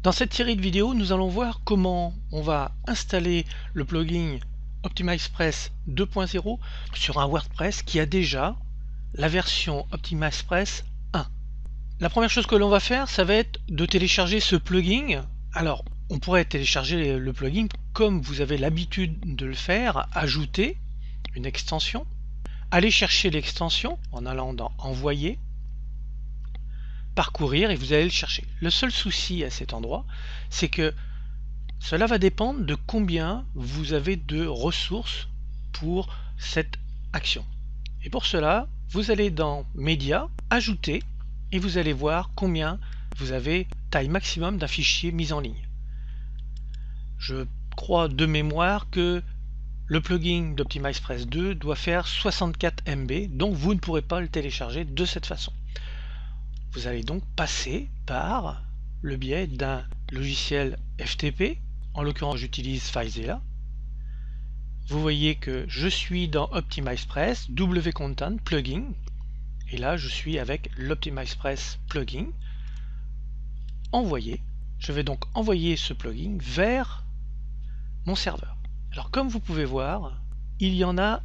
Dans cette série de vidéos, nous allons voir comment on va installer le plugin OptimizePress 2.0 sur un WordPress qui a déjà la version OptimizePress 1. La première chose que l'on va faire, ça va être de télécharger ce plugin. Alors, on pourrait télécharger le plugin comme vous avez l'habitude de le faire, ajouter une extension, aller chercher l'extension en allant dans Envoyer, parcourir et vous allez le chercher. Le seul souci à cet endroit, c'est que cela va dépendre de combien vous avez de ressources pour cette action. Et pour cela, vous allez dans Médias, Ajouter, et vous allez voir combien vous avez taille maximum d'un fichier mis en ligne. Je crois de mémoire que le plugin d'OptimizePress 2 doit faire 64 MB, donc vous ne pourrez pas le télécharger de cette façon. Vous allez donc passer par le biais d'un logiciel FTP. En l'occurrence, j'utilise FileZilla. Vous voyez que je suis dans OptimizePress, wContent, plugin. Et là, je suis avec l'OptimizePress plugin. Envoyer. Je vais donc envoyer ce plugin vers mon serveur. Alors, comme vous pouvez voir, il y en a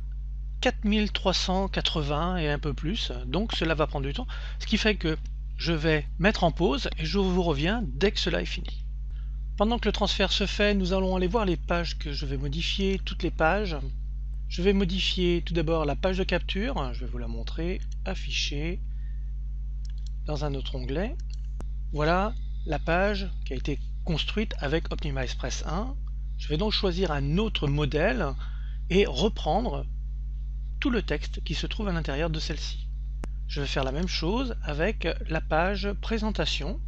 4380 et un peu plus. Donc, cela va prendre du temps. Ce qui fait que je vais mettre en pause et je vous reviens dès que cela est fini. Pendant que le transfert se fait, nous allons aller voir les pages que je vais modifier, toutes les pages. Je vais modifier tout d'abord la page de capture, je vais vous la montrer, afficher dans un autre onglet. Voilà la page qui a été construite avec OptimizePress 1. Je vais donc choisir un autre modèle et reprendre tout le texte qui se trouve à l'intérieur de celle-ci. Je vais faire la même chose avec la page présentation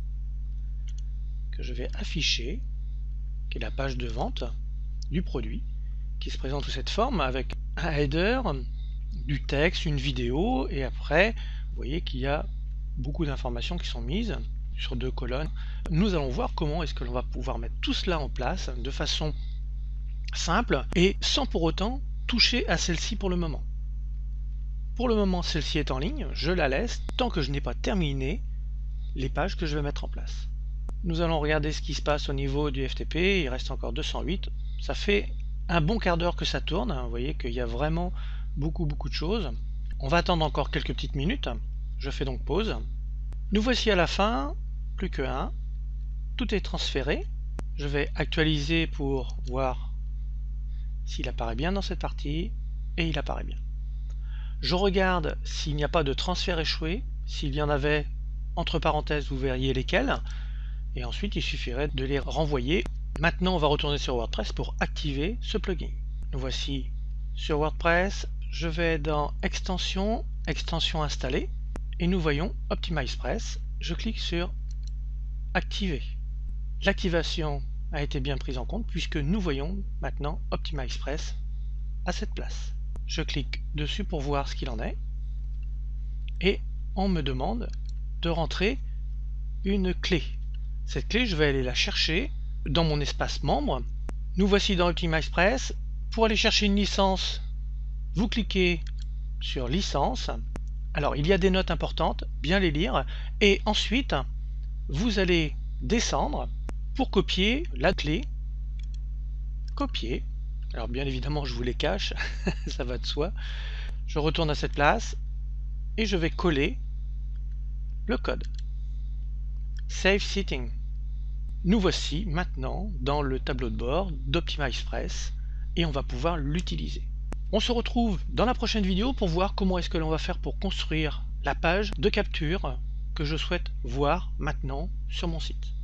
que je vais afficher, qui est la page de vente du produit, qui se présente sous cette forme avec un header, du texte, une vidéo, et après, vous voyez qu'il y a beaucoup d'informations qui sont mises sur 2 colonnes. Nous allons voir comment est-ce que l'on va pouvoir mettre tout cela en place de façon simple et sans pour autant toucher à celle-ci pour le moment. Pour le moment, celle-ci est en ligne, je la laisse tant que je n'ai pas terminé les pages que je vais mettre en place. Nous allons regarder ce qui se passe au niveau du FTP, il reste encore 208, ça fait un bon quart d'heure que ça tourne, vous voyez qu'il y a vraiment beaucoup de choses. On va attendre encore quelques petites minutes, je fais donc pause. Nous voici à la fin, plus que 1, tout est transféré. Je vais actualiser pour voir s'il apparaît bien dans cette partie, et il apparaît bien. Je regarde s'il n'y a pas de transfert échoué. S'il y en avait, entre parenthèses, vous verriez lesquels. Et ensuite, il suffirait de les renvoyer. Maintenant, on va retourner sur WordPress pour activer ce plugin. Nous voici sur WordPress. Je vais dans Extensions, Extensions installées. Et nous voyons OptimizePress. Je clique sur Activer. L'activation a été bien prise en compte puisque nous voyons maintenant OptimizePress à cette place. Je clique dessus pour voir ce qu'il en est et on me demande de rentrer une clé. Cette clé, je vais aller la chercher dans mon espace membre. Nous voici dans OptimizePress. Pour aller chercher une licence, vous cliquez sur Licence. Alors, il y a des notes importantes, bien les lire. Et ensuite, vous allez descendre pour copier la clé. Copier. Alors bien évidemment je vous les cache, ça va de soi. Je retourne à cette place et je vais coller le code. Save Setting. Nous voici maintenant dans le tableau de bord d'OptimizePress et on va pouvoir l'utiliser. On se retrouve dans la prochaine vidéo pour voir comment est-ce que l'on va faire pour construire la page de capture que je souhaite voir maintenant sur mon site.